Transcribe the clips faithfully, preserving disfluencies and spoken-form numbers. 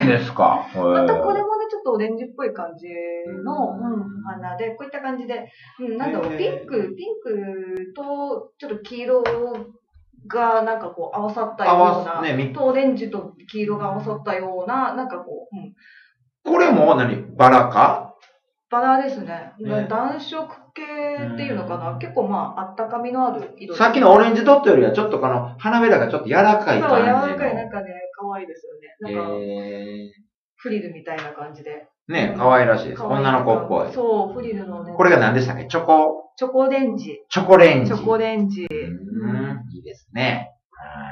ですか。 またこれもね、ちょっとオレンジっぽい感じの、うん、花で、こういった感じで、うん、なんだろう、ピンク、ピンクと、ちょっと黄色がなんかこう合わさったような、ね、とオレンジと黄色が合わさったような、なんかこう、うん。 これも何バラかバラですね。ね暖色系っていうのかな。結構まあ、あったかみのある色。 さっきのオレンジドットよりはちょっとこの花びらがちょっと柔らかい感じの。 そう、柔らかい、なんかね、可愛いですよね。なんか、 えー、 フリルみたいな感じで。 ね、可愛らしいです。女の子っぽい。 そう、フリルのね。 これが何でしたっけチョコチョコレンジ。 チョコレンジ。 チョコレンジ。 うん、いいですね。はい。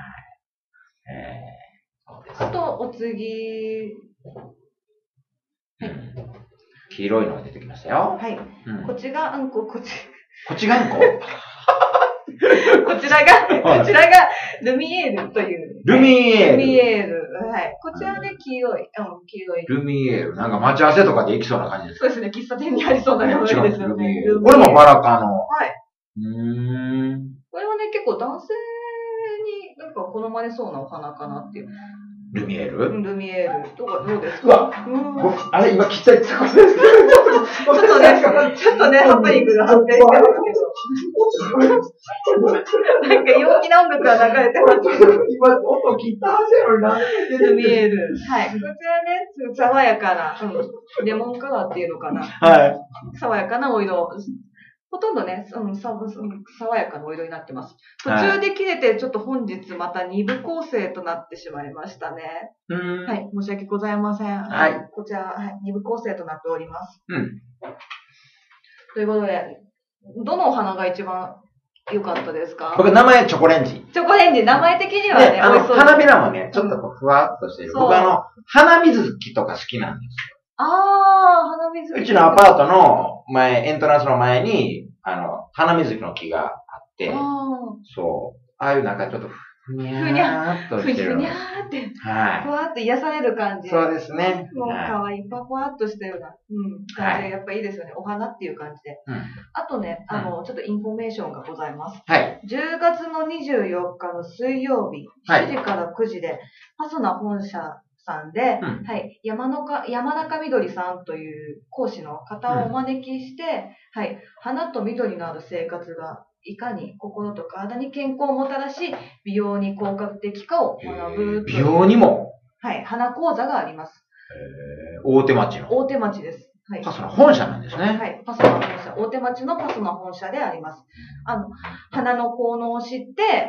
えー、そうです。 あと、お次。 はい。黄色いのが出てきましたよ。 はい。うん、こっちがあんこ、こっち。 こっちがあんここちらが、こちらが、ルミエールという。 ルミエール。 ルミエール。はい。こちらね、黄色い。うん、黄色い。 ルミエール。なんか待ち合わせとかで行きそうな感じですか。そうですね。喫茶店にありそうな感じですよね。 これもバラ科の。 はい。 うーん。 これはね、結構男性になんか好まれそうなお花かなっていう。 ルミエールルミエールとかどうですか？ うわ、あれ今切っちゃいそうです。ちょっとね、ちょっとね、ハプニングが発生してますけど。なんか陽気な音楽が流れてますけど。 今音切ったはずやろな。 ルミエール。はい。こちらね、爽やかな、うん、レモンカラーっていうのかな。 はい。 爽やかなお色。ほとんどね、うん、さ爽やかなお色になってます。途中で切れて、ちょっと本日またに部構成となってしまいましたね。 うんはい、申し訳ございません。 はい。 こちら、はい、に部構成となっております。 うん。 ということで、どのお花が一番良かったですか？ 僕、名前チョコレンジ。 チョコレンジ、名前的にはね、 ねあの、花びらもね、ちょっとこうふわっとしてる。僕あの、花水木とか好きなんですよ。 ああ、花水木。 うちのアパートの前、エントランスの前に、あの、花水木の木があって、そう。ああいうなんかちょっと、ふにゃーっとしてる。 ふにゃーって。 はい。 ふわっと癒される感じ。 そうですね。 もう可愛い、ふわふわっとしたような、うん、感じで、やっぱいいですよね。お花っていう感じで。 うん。 あとね、あの、ちょっとインフォメーションがございます。 はい。 じゅうがつのにじゅうよっかの水曜日、しちじからくじで、パソナ本社さんで、うん、はい、山中、山中みどりさんという講師の方をお招きして、うん、はい、花と緑のある生活がいかに心と体に健康をもたらし、美容に効果的かを学ぶ。 美容にもはい、花講座があります。 えー、大手町の大手町です。はい。 パソナ本社なんですね。 はい。パソナ本社。大手町のパソナ本社であります。あの、花の効能を知って、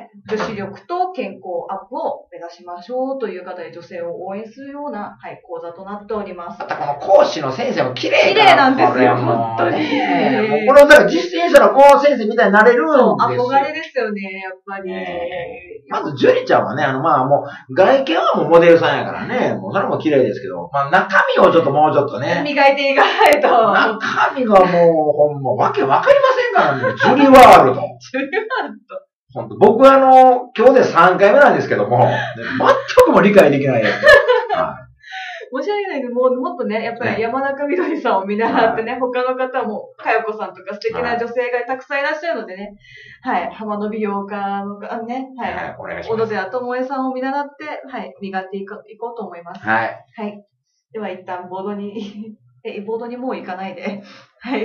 女子力と健康アップを目指しましょうという方で女性を応援するような、はい、講座となっております。 またこの講師の先生も綺麗綺麗なんですよ、本当に。 もうこれをだから実践したらもう先生みたいになれるんですよ。 憧れですよね、やっぱり。 まず、ジュリちゃんはね、あの、まあもう、外見はもうモデルさんやからね、もうそれも綺麗ですけど、まあ中身をちょっともうちょっとね。 磨いていかないと。 中身がもう、ほんま、わけわかりませんからね。ジュリワールド。 ジュリワールド。 ほんと、僕はあの、今日でさんかいめなんですけども、全くも理解できないやつ。はい申し訳ないけど、もう、もっとね、やっぱり山中みどりさんを見習ってね、他の方も、かよこさんとか素敵な女性がたくさんいらっしゃるのでね、はい、浜の美容家のか、ね、はい、はい、お願いします。小野寺智恵さんを見習って、はい、磨いていこう、いこうと思います。 はい。 はい。では一旦ボードに、え、ボードにもう行かないで、はい。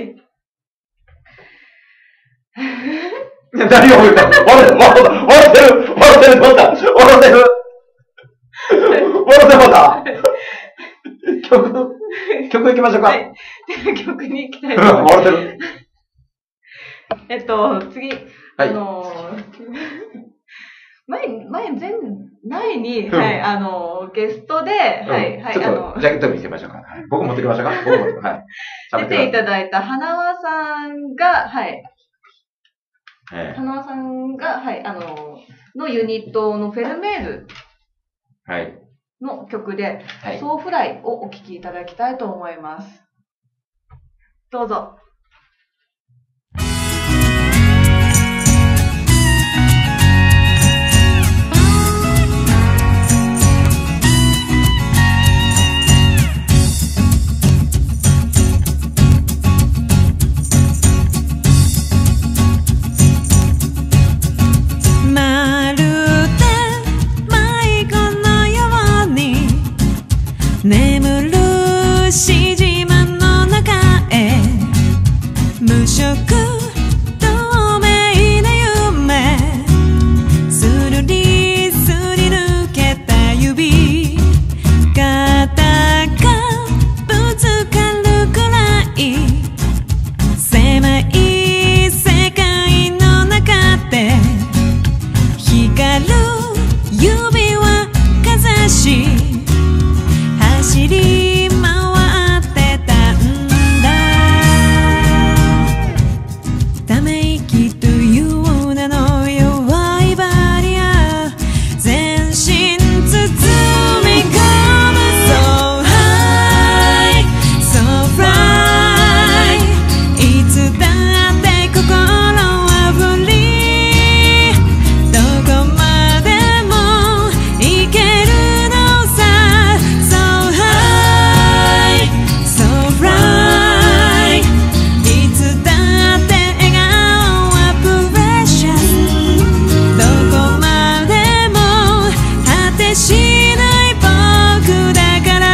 何を言ったの笑ってる笑ってる笑ってる笑ってる笑ってまた曲、曲行きましょうか。 はい。では曲に行きたいと思います。 笑ってる。 えっと、次、はい、あのー、前、前、前、前に、うん、はい、あのー、ゲストで、うん、はい、はい、 ちょっと、あの、ジャケット見せましょうか。はい、僕持ってきましょうか。僕持ってきましょう。はい。 出ていただいた花輪さんが、はい。 ええ、 花輪さんが、はい、あのー、のユニットのフェルメール。 はい。 の曲で、 はい、 ソーフライをお聴きいただきたいと思います。どうぞ。 まるで迷子のように眠る指示間の中へ無色透明な夢するりすり抜けた指肩がぶつかるくらい狭い世界の中で光る指輪かざし走り回ってたんだため息という名の弱いバリア全身包み込む So high So fly いつだって心はフリーどこまでも行けるのさ So high So fly いつだって笑顔はprecious どこまでも果てしない僕だから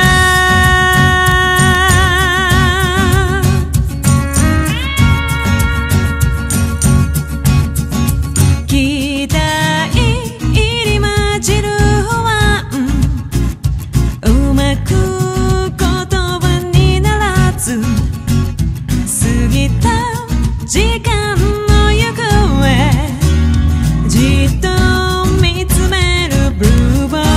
期待入り混じる不安うまく言葉にならず過ぎた時間の行方じっと見つめるブルーバ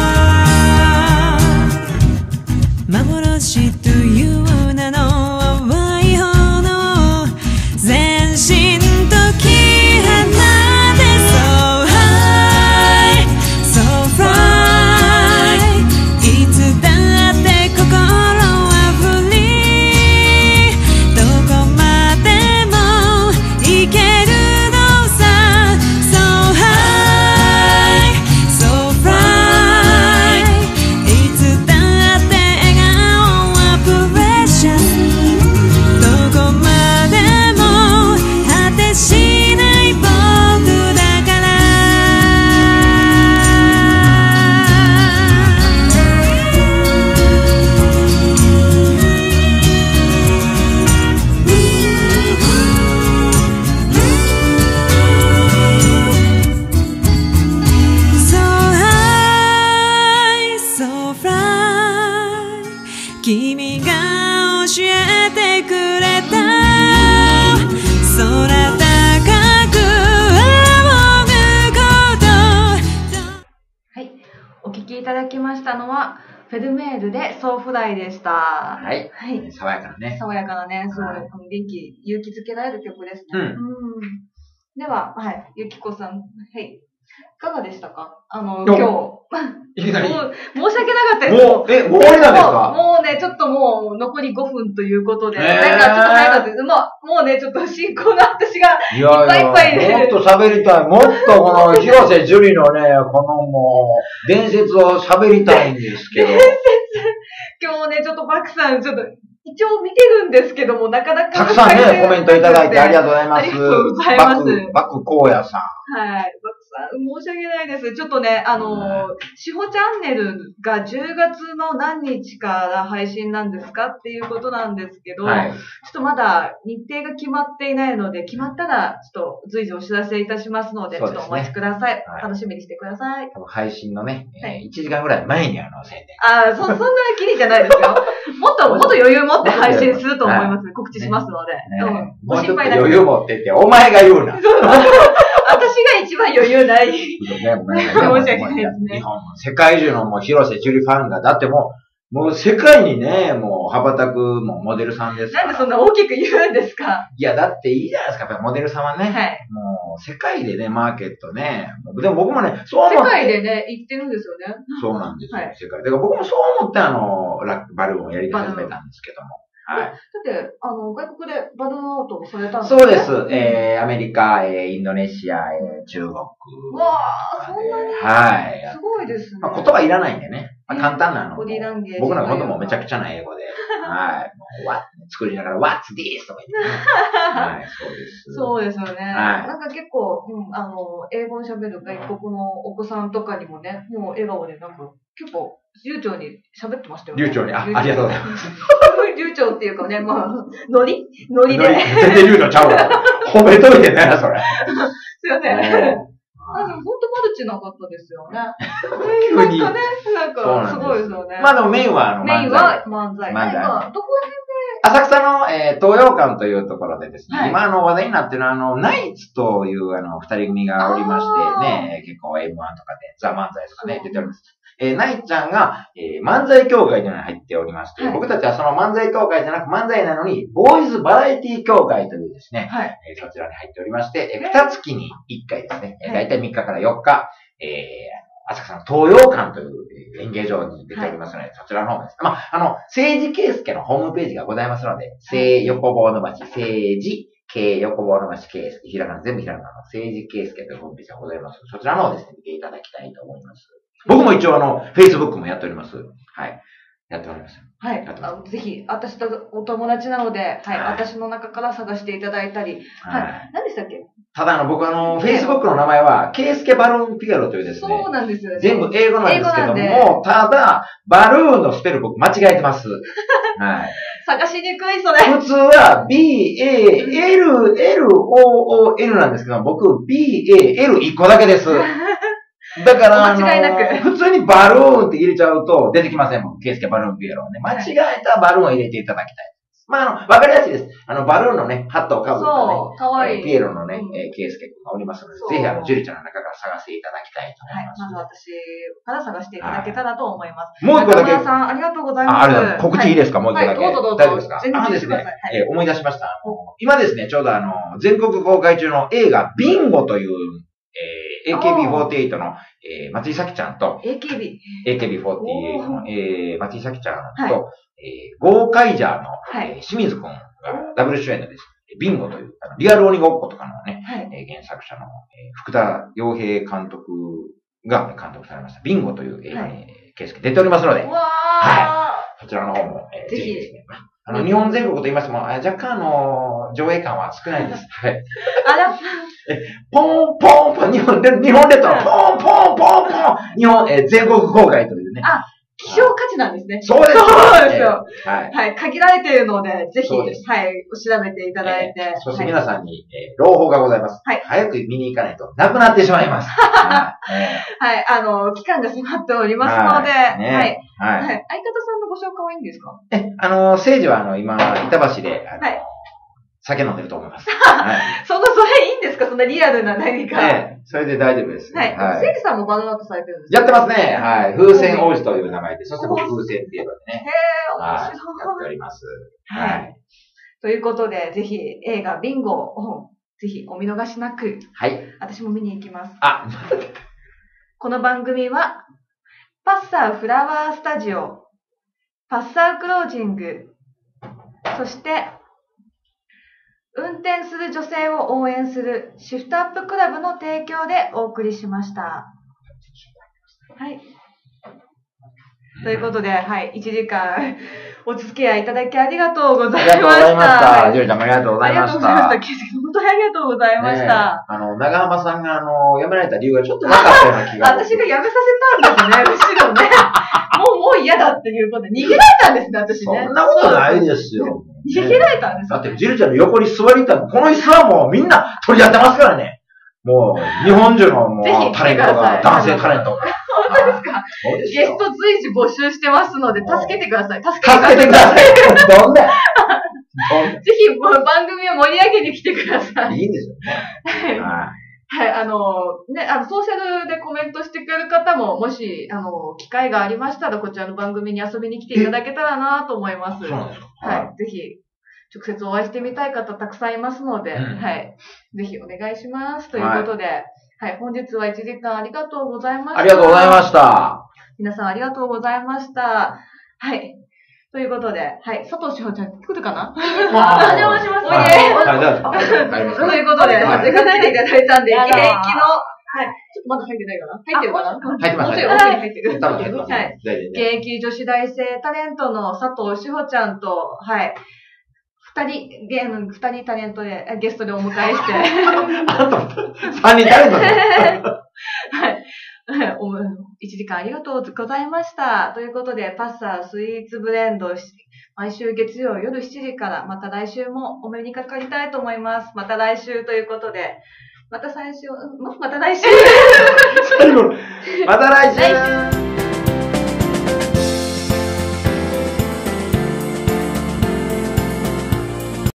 ー幻という名の淡い炎全身解き放て So high So fly いつだって心はフリーどこまでも行けるのさ So high So fly いつだって笑顔はprecious どこまでも果てしない僕だからSo high So fly 君が教えてくれた空高く仰ぐことはい。お聞きいただきましたのは、フェルメールでソーフライでした。 はい。 はい。 爽やかなね。 爽やかなね、そう、 はい元気、勇気づけられる曲ですね。 うんうんでは、はい、ゆきこさん、はい。いかがでしたかあの、今日。 いきなり。 もう申し訳なかったです。 もう、え、もう終わりなんですか？ もうね、ちょっともう残りごふんということで、 えーなんかちょっと早かったです。もう、もうね、ちょっと進行の私がいやいや、 いっぱいいっぱいで。 もっと喋りたい。もっとこの広瀬樹里のね、このもう、伝説を喋りたいんですけど。 伝説。今日ね、ちょっとバクさん、ちょっと、一応見てるんですけども、なかなか。 たくさんね、コメントいただいてありがとうございます。 ありがとうございます。 バク、バクコウヤさん。 はい。バクさん、申し訳ないです。ちょっとね、あのー、しほチャンネルがじゅうがつの何日から配信なんですかっていうことなんですけど、はい、ちょっとまだ日程が決まっていないので、決まったら、ちょっと随時お知らせいたしますので、でね、ちょっとお待ちください。はい、楽しみにしてください。 多分配信のね、はい、いちじかんぐらい前にあの宣伝。 ああ、そ、そんなきりじゃないですよ。もっと、もっと余裕持って配信すると思います。はい、告知しますので。ねね、 うん、ご心配なく。余裕持ってって、お前が言うな。 私が一番余裕ない。申し訳ないですね。 日本、世界中のもう広瀬樹里ファンが、だってもう、もう世界にね、もう羽ばたくもうモデルさんですから。 なんでそんな大きく言うんですか？ いや、だっていいじゃないですか、やっぱりモデルさんはね。 はい。 もう世界でね、マーケットね。でも僕もね、そう思って。 世界でね、行ってるんですよね。 そうなんですよ、はい、世界。だから僕もそう思ってあの、ラックバルーンをやり始めたんですけども。はい。 だって、あの、外国でバルーンアウトをされたんですか？そうです。えー、アメリカ、えー、インドネシア、えー、中国。わー、そんなに？ はい。 すごいですね。 まあ、言葉いらないんでね。まあ、簡単なの。 ボディランゲージ。 僕のこともめちゃくちゃな英語で。はい。もう、what? 作りながら、what's this? とか言って、ね。はい、そうです。 そうですよね。 はい。 なんか結構、うん、あの、英語を喋る外国のお子さんとかにもね、もう笑顔でなんか、 結構、流暢に喋ってましたよね。流暢に、あ、ありがとうございます。 流暢っていうかね、まあ、ノリノリで。 全然流暢ちゃうわ。褒めといてね、それ。 すいません。あ、でも本当マルチなかったですよね。急に。なんかね、なんか、すごいですよね。 まあでもメインはあの、 メインは漫才。 漫才。 どこら辺で浅草の、えー、東洋館というところでですね、はい、今あの話題になっているあの、ナイツというあの、二人組がおりましてね、結構 エムワン とかで、ザ・漫才とかね、出ております。えー、ナイツちゃんが、えー、漫才協会というのに入っておりまして、はい、僕たちはその漫才協会じゃなく漫才なのに、ボーイズバラエティ協会というですね、はい、えー、そちらに入っておりまして、えー、二月に一回ですね、はい、だいたいみっかからよっか、えー、浅草の東洋館という演芸場に出ておりますので、はい、そちらの方です。まあ、あの、政治圭介のホームページがございますので、政横棒伸ばし、政治、K 横棒伸ばし、圭介、ひらがな、全部ひらがなの政治圭介というホームページがございます。そちらの方ですね、見ていただきたいと思います。僕も一応あの、Facebook もやっております。はい。やっております。 はい。あぜひ、私とお友達なので、はい、はい。私の中から探していただいたり。はい。はい、何でしたっけ？ ただあの、僕あの、Facebook の名前は、ケイスケバルーンピガロというですね。 そうなんですよね。 全部英語なんですけども、ただ、バルーンのスペル僕間違えてます。はい。 探しにくい、それ。 普通は B、A、L、L、O、O、N なんですけど、僕 B、A、L いっこだけです。だから、 間違いなく。 普通にバルーンって入れちゃうと出てきませんもん。ケイスケバルーンピエロをね。間違えたバルーンを入れていただきたい。まあ、あの、わかりやすいです。あの、バルーンのね、ハットをかぶったね。 そう、かわいい。 ピエロのね、ケイスケ君がおりますので、ぜひあの、ジュリちゃんの中から探していただきたいと思います。 はい、まず私から探していただけたらと思います。 もう一個だけ。 中村さん、ありがとうございます。 あ、ありがとうございます。告知いいですか、もう一個だけ。 どうぞどうぞ。 大丈夫ですか？ 全然ですね、え思い出しました。今ですね、ちょうどあの、全国公開中の映画、ビンゴという、えー、エーケービーフォーティーエイト の、えー、松井咲ちゃんと、 エーケービー。エーケービーフォーティーエイト の、えー、松井咲ちゃんと、はい、えー、ゴーカイジャーの、はい、えー、清水くんがダブル主演のです。ビンゴという、あのリアル鬼ごっことかのね、はい、えー、原作者の、えー、福田洋平監督が監督されました。ビンゴという映画に、ケイスケ出ておりますので、はい。そちらの方も、えー、ぜひですね。あの、日本全国と言いましても、若干あの、上映感は少ないです。はい。 あらえ、ポンポンポン、日本列、日本列島のポンポンポンポン、日本、えー、全国公開というね。 あ、希少価値なんですね。 そうです。 そうですよ。はい。はい。限られているので、ぜひ、はい、調べていただいて。 そして皆さんに、えー、朗報がございます。はい。早く見に行かないと、なくなってしまいます。はい。 あの、期間が迫っておりますので、はい。はい。はい。相方さんのご紹介はいいんですか？ え、あの、誠治はあの、今、板橋で、あの、はい。酒飲んでると思います。 はい。その、それいいんですか？そんなリアルな何か。 ええ、それで大丈夫です。 はい。誠治さんもバナナとされてるんですか？やってますね。はい。風船王子という名前で、そして僕風船っていうのでね。 へえ、面白い。やっております。 はい。ということで、ぜひ映画ビンゴを、ぜひお見逃しなく。 はい。 私も見に行きます。 あ、 この番組は、パッサーフラワースタジオ、パッサークロージング、そして、運転する女性を応援するシフトアップクラブの提供でお送りしました。はい。ということで、はい、いちじかんお付き合いいただきありがとうございました。ありがとうございました。 ジュリちゃんもありがとうございました。ありがとうございました。 本当にありがとうございました。 あの、長浜さんが、あの、辞められた理由がちょっとなかったような気が。 私が辞めさせたんですね、むしろね。もう、もう嫌だっていうことで、逃げられたんですね、私ね。 そんなことないですよ。 逃げられたんですだって、ジルちゃんの横に座りたい。この椅子はもうみんな取り合ってますからね。もう、日本中のもうタレントが、男性タレントが。 本当ですか？ゲスト随時募集してますので、助けてください。助けてください。どんなぜひ、番組を盛り上げに来てください。 いいんですよね。 はい、あの、ね、あの、ソーシャルでコメントしてくれる方も、もし、あの、機会がありましたら、こちらの番組に遊びに来ていただけたらなと思います。 そうなんですか？ はい。ぜひ、直接お会いしてみたい方たくさんいますので、うん、はい。ぜひお願いします。ということで、はい、はい、本日はいちじかんありがとうございました。 ありがとうございました。 皆さんありがとうございました。はい。ということで、はい。佐藤志保ちゃん来るかな？お邪魔します。おいで。ということで、せっかく来ていただいたんで、現役の、はい。ちょっとまだ入ってないかな？入ってるかな？ 入ってます。 もうちょい奥に入ってる。 はい。 現役女子大生タレントの佐藤志保ちゃんと、はい。二人、ゲーム、二人タレントで、ゲストでお迎えして。 あと、三人タレントで。 はい。 いちじかんありがとうございました。ということで、パッサースイーツブレンド、毎週月曜夜しちじから、また来週もお目にかかりたいと思います。また来週ということで、また最初、また来週最後、また来週